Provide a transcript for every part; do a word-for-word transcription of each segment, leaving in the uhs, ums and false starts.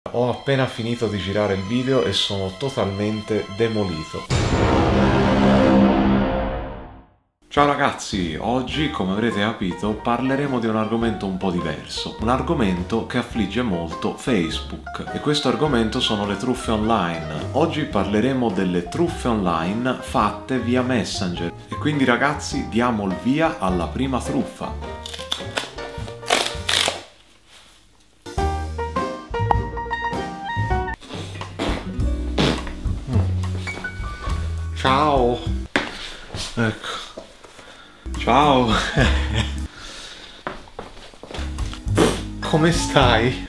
Ho appena finito di girare il video e sono totalmente demolito. Ciao ragazzi, oggi, come avrete capito, parleremo di un argomento un po' diverso. Un argomento che affligge molto Facebook. E questo argomento sono le truffe online. Oggi parleremo delle truffe online fatte via Messenger. E quindi ragazzi, diamo il via alla prima truffa. Ciao! Ecco. Ciao! Come stai?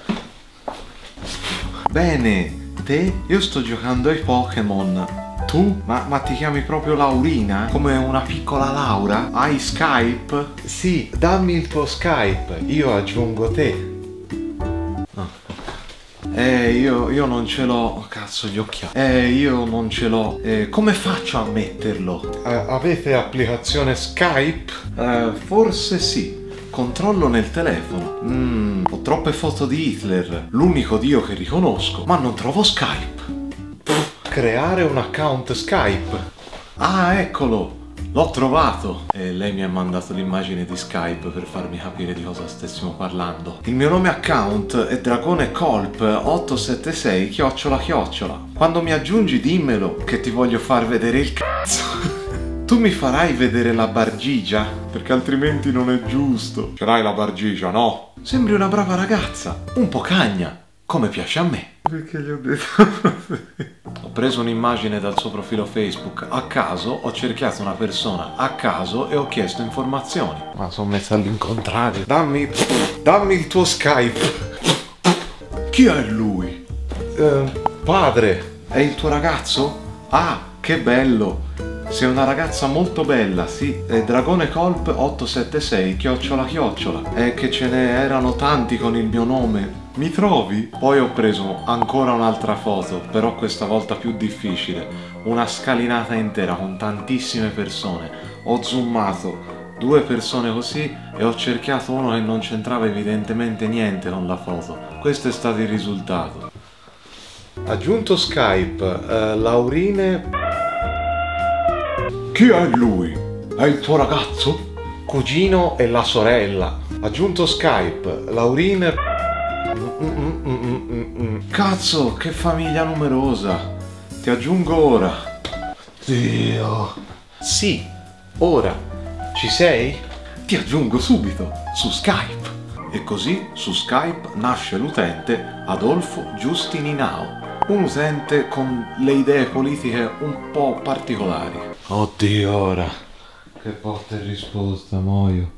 Bene, te? Io sto giocando ai Pokémon. Tu? Ma, ma ti chiami proprio Laurina? Come una piccola Laura? Hai Skype? Sì, dammi il tuo Skype, io aggiungo te. Eh, io, io non ce l'ho. Oh, cazzo, gli occhiali. Eh, io non ce l'ho. Eh, come faccio a metterlo? Eh, avete applicazione Skype? Eh, forse sì. Controllo nel telefono. Mmm, ho troppe foto di Hitler. L'unico dio che riconosco. Ma non trovo Skype. Pff, creare un account Skype. Ah, eccolo. L'ho trovato! E lei mi ha mandato l'immagine di Skype per farmi capire di cosa stessimo parlando. Il mio nome account è dragonecolp otto sette sei chiocciola chiocciola. Quando mi aggiungi dimmelo che ti voglio far vedere il cazzo. Tu mi farai vedere la bargigia? Perché altrimenti non è giusto. Ce l'hai la bargigia, no? Sembri una brava ragazza, un po' cagna, come piace a me. Perché gli ho detto... Ho preso un'immagine dal suo profilo Facebook a caso, ho cerchiato una persona a caso e ho chiesto informazioni. Ma sono messa all'incontrario. Dammi... dammi il tuo Skype. Chi è lui? Uh, padre. È il tuo ragazzo? Ah, che bello. Sei una ragazza molto bella, sì. È dragonecolp otto sette sei chiocciola chiocciola. È che ce ne erano tanti con il mio nome. Mi trovi? Poi ho preso ancora un'altra foto, però questa volta più difficile. Una scalinata intera con tantissime persone. Ho zoomato due persone così e ho cerchiato uno che non c'entrava evidentemente niente con la foto. Questo è stato il risultato. Aggiunto Skype, uh, Laurine... Chi è lui? È il tuo ragazzo? Cugino e la sorella. Aggiunto Skype, Laurine... Mm, mm, mm, mm, mm. Cazzo, che famiglia numerosa. Ti aggiungo ora. Dio. Sì, ora. Ci sei? Ti aggiungo subito su Skype. E così su Skype nasce l'utente Adolfo Giustininao. Un utente con le idee politiche un po' particolari. Oddio, ora. Che botta e risposta, muoio.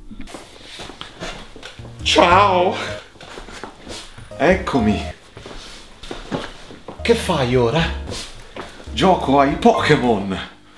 Ciao! Eccomi. Che fai ora? Gioco ai Pokémon.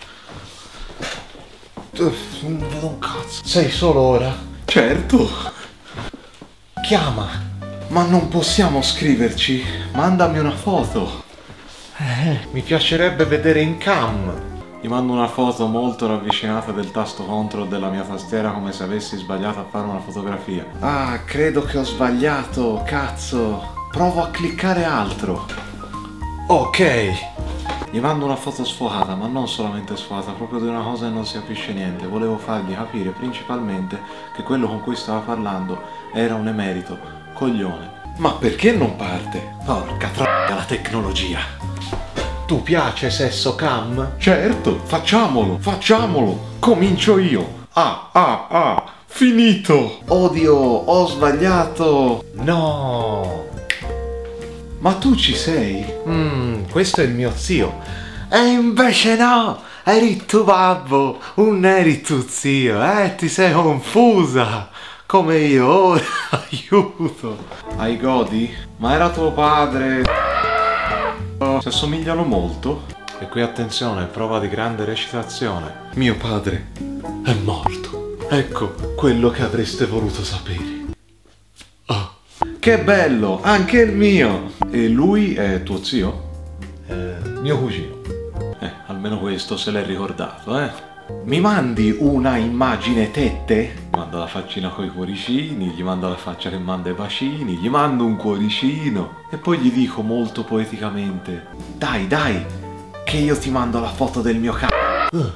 Non vedo un cazzo. Sei solo ora? Certo. Chiama. Ma non possiamo scriverci? Mandami una foto. Eh, mi piacerebbe vedere in cam. Ti mando una foto molto ravvicinata del tasto control della mia tastiera, come se avessi sbagliato a fare una fotografia. Ah, credo che ho sbagliato, cazzo. Provo a cliccare altro. Ok. Gli mando una foto sfocata, ma non solamente sfocata, proprio di una cosa che non si capisce niente. Volevo fargli capire principalmente che quello con cui stava parlando era un emerito coglione. Ma perché non parte? Porca troia la tecnologia. Tu piace sesso cam? Certo, facciamolo, facciamolo. Comincio io. Ah, ah, ah, finito. Oddio, ho sbagliato. No. Ma tu ci sei? Mmm, questo è il mio zio. E invece no, eri tu babbo, non eri tu zio, eh? Ti sei confusa. Come io ora, aiuto. Hai godi? Ma era tuo padre. Si assomigliano molto. E qui attenzione, prova di grande recitazione. Mio padre è morto. Ecco quello che avreste voluto sapere. Oh. Che bello, anche il mio. E lui è tuo zio? Eh, mio cugino. Eh, almeno questo se l'è ricordato, eh. mi mandi una immagine tette? Gli mando la faccina coi cuoricini, gli mando la faccia che manda i bacini, gli mando un cuoricino e poi gli dico molto poeticamente: dai, dai, che io ti mando la foto del mio c***o. Uh,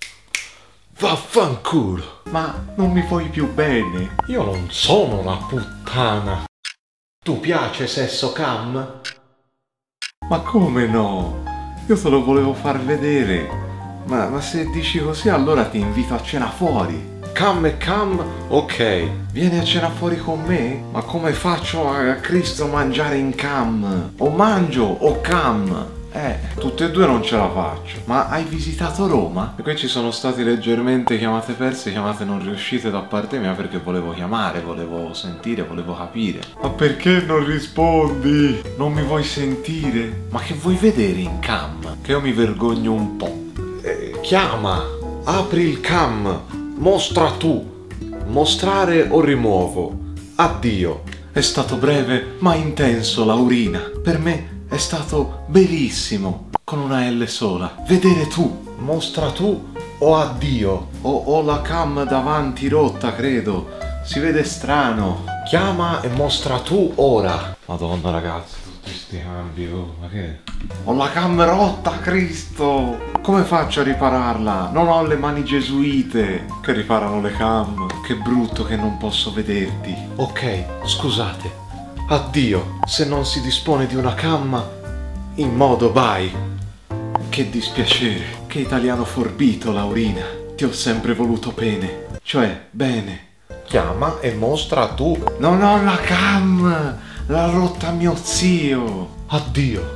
vaffanculo. Ma non mi vuoi più bene? Io non sono una puttana. Tu piace sesso cam? Ma come no? Io te lo volevo far vedere. Ma, ma se dici così allora ti invito a cena fuori. Cam e cam? Ok. Vieni a cena fuori con me? Ma come faccio a Cristo mangiare in cam? O mangio o cam? Eh, tutte e due non ce la faccio. Ma hai visitato Roma? E qui ci sono stati leggermente chiamate perse, chiamate non riuscite da parte mia perché volevo chiamare, volevo sentire, volevo capire. Ma perché non rispondi? Non mi vuoi sentire? Ma che vuoi vedere in cam? Che io mi vergogno un po'. Eh, chiama, apri il cam, mostra tu. Mostrare o rimuovo? Addio. È stato breve ma intenso, Laurina. Per me è stato bellissimo, con una L sola. Vedere tu, mostra tu o addio. Ho, ho la cam davanti rotta, credo. Si vede strano. Chiama e mostra tu ora. Madonna ragazzi, tutti sti cambi, oh, ma che... Ho la cam rotta, Cristo! Come faccio a ripararla? Non ho le mani gesuite che riparano le cam. Che brutto che non posso vederti. Ok, scusate. Addio, se non si dispone di una cam, in modo bye. Che dispiacere, che italiano forbito, Laurina. Ti ho sempre voluto bene, cioè bene. Chiama e mostra tu. Non ho la cam, l'ha rotta mio zio. Addio.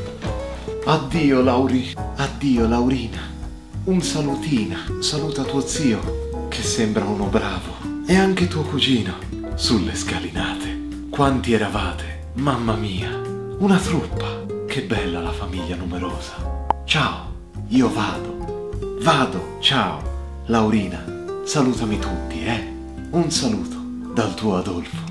Addio, Lauri. Addio, Laurina. Un salutina. Saluta tuo zio, che sembra uno bravo. E anche tuo cugino, sulle scalinate. Quanti eravate? Mamma mia, una truppa. Che bella la famiglia numerosa. Ciao, io vado. Vado, ciao. Laurina, salutami tutti, eh. Un saluto dal tuo Adolfo.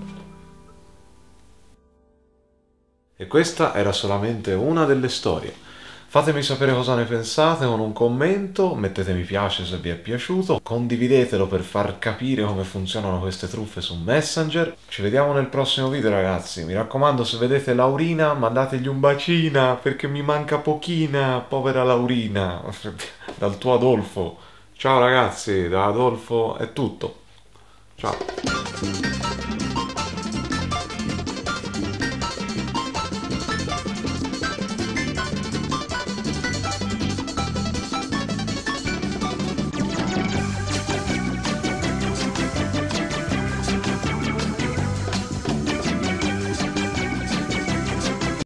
E questa era solamente una delle storie. Fatemi sapere cosa ne pensate con un commento, mettete mi piace se vi è piaciuto, condividetelo per far capire come funzionano queste truffe su Messenger. Ci vediamo nel prossimo video ragazzi, mi raccomando se vedete Laurina mandategli un bacina perché mi manca pochina, povera Laurina, dal tuo Adolfo. Ciao ragazzi, da Adolfo è tutto, ciao.